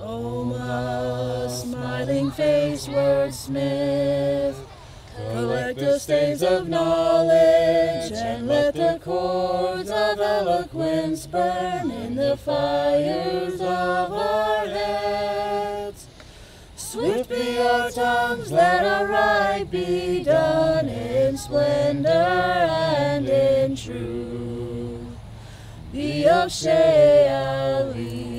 Ogma, smiling face wordsmith, collect the stains of knowledge, and let the chords of eloquence burn in the fires of our heads. Swift be our tongues, let our right be done in splendor and in truth. The of Sheali.